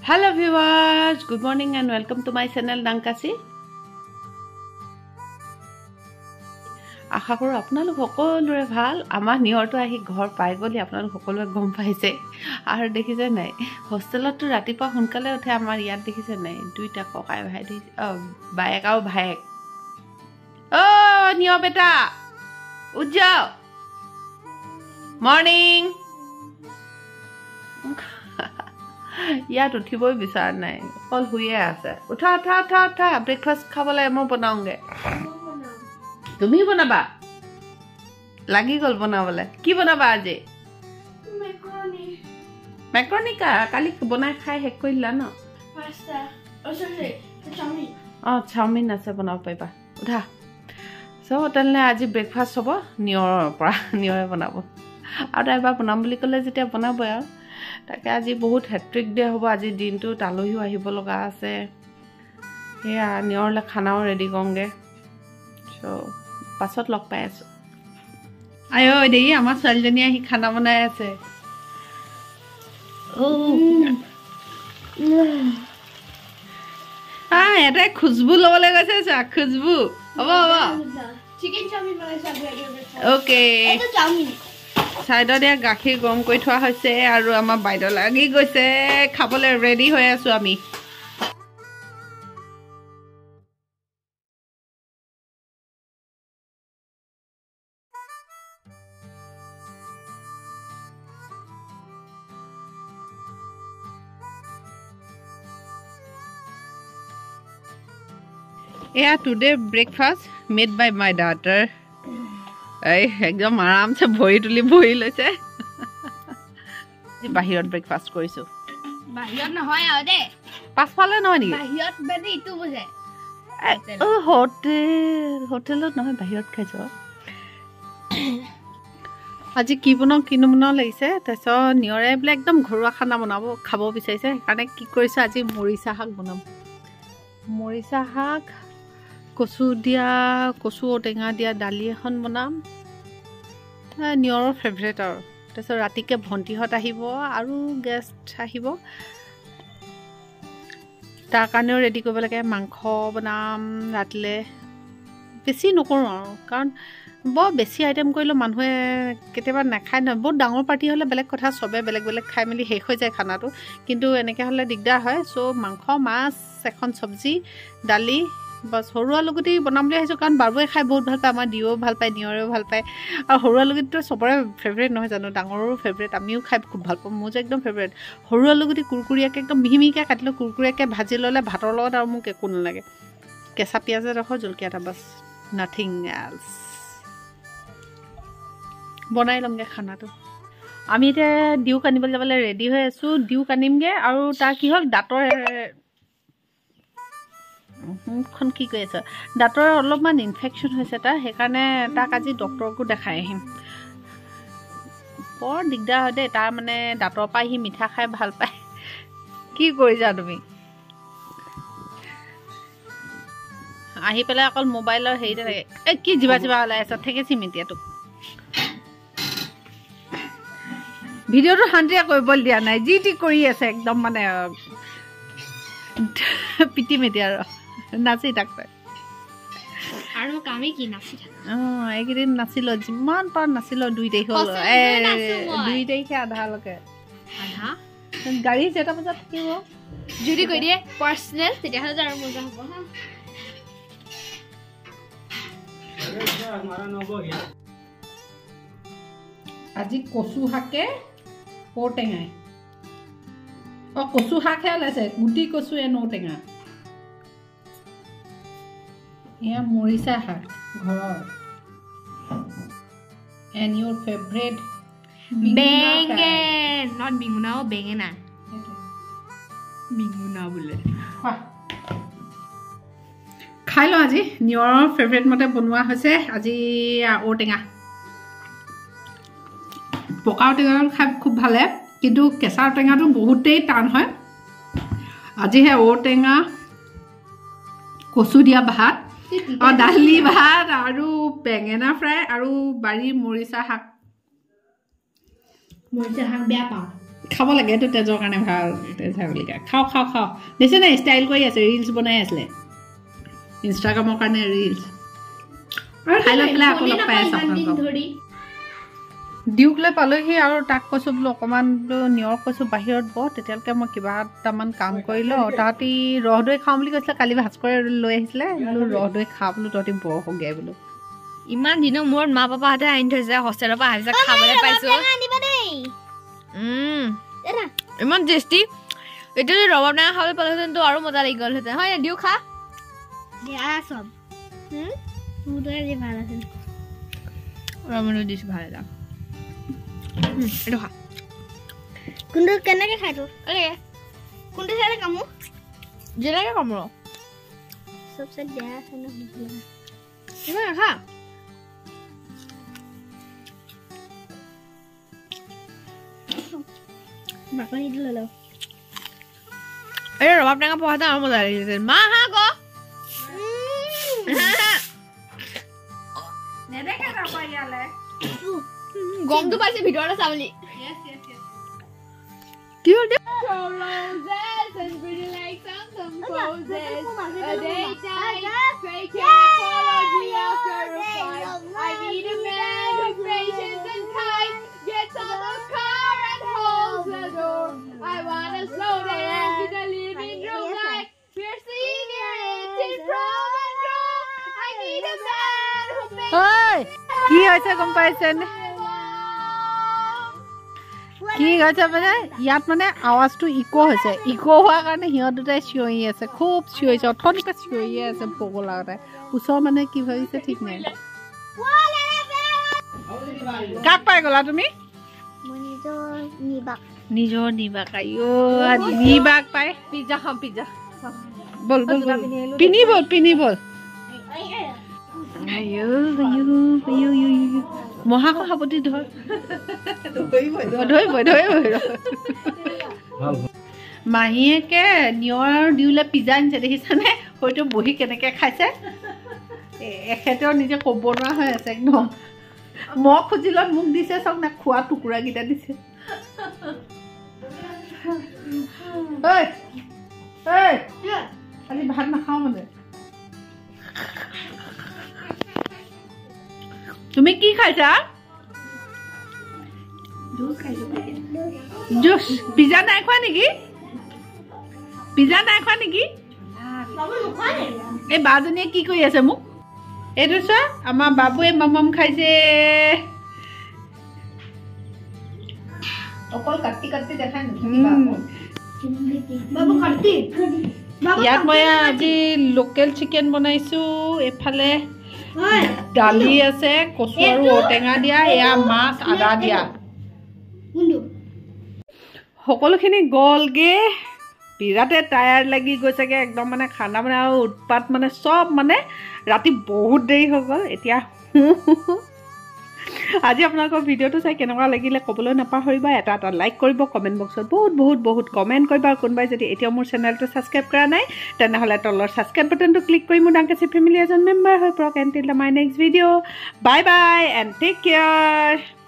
Hello viewers, good morning and welcome to my channel Dankasi. আশা কৰো আপোনালোক সকলোৰে ভাল আমাৰ নিয়ৰটো আহি ঘৰ পাই গলি আপোনালোক সকলোৱে গম পাইছে আৰু দেখিছে নাই হোষ্টেলতো ৰাতিপুৱা সোনকালে উঠে আমাৰ ইয়াত দেখিছে নাই দুইটা ককাই ভাই বাইক আৰু ভাইক ও নিয় বেটা উঠ যাও মৰ্নিং ইয়াত উঠিবই বিচাৰ নাই অকল শুয়ে আছে উঠা উঠা উঠা উঠা ব্ৰেকফাষ্ট খাবলৈ মই বনাওঁগে তুমি বনাবা লাগি গল বনাবলে কি বনাবা আজি মেক্ৰনি কালি বনাই খাই শেষ কৰিলা ন চাওমিন আছে বনাব পাৰিবা উঠা চব তেনেহ'লে আজি ব্ৰেকফাষ্ট হ'ব নিয়ৰৰ পৰা নিয়ৰে বনাব আৰু এবাৰ বনাম বুলি ক'লে যেতিয়া বনাবই আৰু তাকে আজি বহুত হেট্ৰিক ডে হ'ব আজি দিনটো আলহীও আহিব লগা আছে সেয়া নিয়ৰলৈ খানাও ৰেডি কৰোঁগে চ' পাছত লগ পাই আছোঁ আই ঐ দেই আমাৰ ছোৱালীজনী আহি খানা বনাই আছে এটাই খুজবু ল'বলৈ গৈছে চোৱা খুজবু হ'ব হ'ব অ'কে চাইডত ইয়াত গাখীৰ গৰম কৰি থোৱা হৈছে আৰু আমাৰ বাইদেউ লাগি গৈছে খাবলৈ ৰেডি হৈ আছোঁ আমি Yeah, today breakfast made by my daughter. Ay, ekdom aram se bhoi tuli bhoi loise. Bahirot breakfast korisu. Bahirot nohoy aw de. Pasphale nohoy niki? Bahirot bede itu buje. Hotelot nohoy bahirot khaiso. আজি কি বনাও কিনো বনাও লাগিছে তাৰপিছত নিয়ৰে বোলে একদম ঘৰুৱা খানা বনাব খাব বিচাৰিছে সেইকাৰণে কি কৰিছে আজি মৰিচা শাক বনাম মৰিচা শাক কচু দিয়া কচু টেঙা দিয়া দালি এখন বনাম নিয়ৰৰ ফেভৰেট আৰু তাৰপিছত ৰাতিকে ভণ্টিহঁত আহিব আৰু গেষ্ট আহিব তাৰ কাৰণেও ৰেডি কৰিব লাগে মাংস বনাম ৰাতিলে বেছি নকৰোঁ আৰু কাৰণ বৰ বেছি আইটেম কৰিলে মানুহে কেতিয়াবা নাখায় নহয় বহুত ডাঙৰ পাৰ্টি হ'লে বেলেগ কথা চবে বেলেগ বেলেগ খাই মেলি শেষ হৈ যায় খানাটো কিন্তু এনেকৈ হ'লে দিগদাৰ হয় চ' মাংস মাছ এখন চব্জি দালি বাছ সৰু আলুগুটি বনাম বুলি আহিছোঁ কাৰণ বাবুৱে খাই বহুত ভাল পায় আমাৰ দিও ভাল পায় নিয়ৰেও ভাল পায় আৰু সৰু আলুগুটিটো চবৰে ফেভৰেট নহয় জানো ডাঙৰৰো ফেভৰেট আমিও খাই খুব ভাল পাওঁ মোৰ যে একদম ফেভৰেট সৰু আলুগুটি কুৰকুৰীয়াকৈ একদম মিহি মিহিকৈ কাটিলে কুৰকুৰীয়াকৈ ভাজি ল'লে ভাতৰ লগত আৰু মোক একো নালাগে কেঁচা পিঁয়াজ এডোখৰ জলকীয়া এটা বাছ নাথিং এলছ বনাই ল'মগৈ খানাটো আমি এতিয়া দিউক আনিবলৈ যাবলৈ ৰেডি হৈ আছোঁ দিউক আনিমগৈ আৰু তাৰ কি হ'ল দাঁতৰ মুখখন কি কৈ আছে দাঁতৰ অলপমান ইনফেকশ্যন হৈছে তাৰ সেইকাৰণে তাক আজি ডক্টৰকো দেখাই আহিম বৰ দিগদাৰ হয় দেই তাৰ মানে দাঁতৰ পৰা সি মিঠা খাই ভাল পায় কি কৰিছা তুমি আহি পেলাই অকল মোবাইলৰ হেৰিতে থাকে এই কি জিবা জিবা ওলাই আছে থেকেচিম এতিয়া তোক ভিডিঅ'টো শান্তিৰে কৰিবলৈ দিয়া নাই যি টি কৰি আছে একদম মানে পিটি মেটি আৰু নাচি থাক আৰু কামে কি নাচি থাক এইকেইদিন নাচিলো যিমান পাৰ নাচিলো 2 তাৰিখ হ'ল 2 তাৰিখে আধালৈকে আধা গাড়ী 7টা বজাত থাকিব যদি কৈ দিয়ে পাৰ্চনেল তেতিয়াহ'লে আৰু মজা হ'ব হা আজি কচু শাকে ঔটেঙাই কচু শাকহে ওলাইছে গুটি কচুৱে নৌটেঙা এয়া মৰিচা শাক ঘৰৰ and your favorite বেঙেন not বিঙুনা বেঙেনা বিঙুনা বোলে খাই লওঁ আজি নিয়ৰৰ ফেভৰেট মতে বনোৱা হৈছে আজি ঔটেঙা পকা ঔটেঙাটো খাই খুব ভালে কিন্তু কেঁচা ঔটেঙাটো বহুতেই টান হয় আজি হে ঔটেঙা কচু দিয়া ভাত দালি ভাত আৰু বেঙেনা ফ্ৰাই আৰু বাৰীৰ মৰিচা শাক বেয়া পাওঁ খাব লাগে এইটো তেজৰ কাৰণে ভাল তেজ হয় বুলি কয় খাওঁ খাওঁ খাওঁ দেখিছে নাই ষ্টাইল কৰি আছে ৰিলছ বনাই আছিলে ইনষ্টাগ্ৰামৰ কাৰণে ৰিলছ খাই লৈ পেলাই আকৌ লগ পাই আছোঁ ডিউক লৈ পালোহি আৰু তাক কৈছোঁ বোলো অকণমান বোলো নিয়ৰ কৈছোঁ বাহিৰত বহ তেতিয়ালৈকে মই কিবা এটামান কাম কৰি লওঁ তাহাঁতি ৰহদৈ খাওঁ বুলি কৈছিলে কালি ভাজ কৰি লৈ আহিছিলে বোলো ৰহদৈ খা বোলো তহঁতি বৰ হগে বোলো ইমান দিনৰ মূৰত মা পাপাহঁতে আনি থৈছে হোষ্টেলৰ পৰা আহিছে খাবলৈ পাইছোঁ ইমান টেষ্টি এতিয়া যদি ৰবাব টেঙা খাবলৈ পালোহেঁতেনতো আৰু মজা লাগি গ'লহেঁতেন হয় দিও খা চব ভাল আছে ৰমনো দিছোঁ ভাল এটা এইটো খা কোনটো কেনেকৈ খাই তোৰ কোনটো চাইডে কামোৰ যেনেকৈ কামোৰ চব চাইড বেয়া আছে ন ইমান খা বাকলিটো লৈ লওঁ এই ৰবাব টেঙা পোৱাহেঁতেন আৰু মজা লাগিছিল মা হা ক গমটো পাইছে ভিতৰতে চাবলি কি হ'ল I wanna slow dance in the living room like we're singing from and from. I need a man who makes Hey! কি হৈছে গম পাইছেন কি হৈছে মানে ইয়াত মানে আৱাজটো ইকো হৈছে ইকো হোৱাৰ কাৰণে সিহঁত দুটাই চিঞৰি আছে খুব চিঞৰিছে অথনিকে চিঞৰিয়ে আছে পগলাতে ওচৰ মানে কি ভাবিছে ঠিক নাই কাক পাই গলা তুমি নিজৰ নিবাক আইও নিবাক পাই পিজ্জা খাম পিজ্জা বল বল পিনি বল আইও মহাসভাপতি ধৰ মাহীয়েকে নিয়ৰ আৰু দিউলে পিজ্জা আনিছে দেখিছানে হয়তো বহি কেনেকে খাইছে এখেতেও নিজে ক'ব নোৱাৰা হৈ আছে একদম মই খুজিলত মোক দিছে চাওক না খোৱা টুকুৰাকেইটা দিছে খালি ভাত নাখাওঁ মানে তুমি কি খাইছা জুচ পিজ্জা নাই খোৱা নেকি এই বাজনীয়ে কি কৰি আছে মোক এইটো চোৱা আমাৰ বাবুৱে মামাম খাইছে অকল কাটি কাটি দেখাই ইয়াত মই আজি লোকেল চিকেন বনাইছোঁ এফালে দালি আছে কচু আৰু ঔটেঙা দিয়া এয়া মাছ আদা দিয়া সকলোখিনি গ'লগে বিৰাটে টায়াৰ্ড লাগি গৈছেগে একদম মানে খানা মানে আৰু উৎপাত মানে চব মানে ৰাতি বহুত দেৰি হৈ গ'ল এতিয়া আজি আপোনালোকৰ ভিডিঅ'টো চাই কেনেকুৱা লাগিলে ক'বলৈ নাপাহৰিবা এটা লাইক কৰিব কমেণ্ট বক্সত বহুত কমেণ্ট কৰিবা আৰু কোনোবাই যদি এতিয়াও মোৰ চেনেলটো ছাবস্ক্ৰাইব কৰা নাই তেনেহ'লে তলৰ ছাবস্ক্ৰাইব বাটনটো ক্লিক কৰি মোৰ ডাংকাচি ফেমিলি এজন মেম্বাৰ হৈ পৰক until the my next video' bye bye and take care